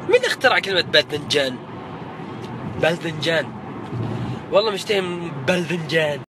مين اخترع كلمة باذنجان؟ باذنجان والله مشتهي من باذنجان.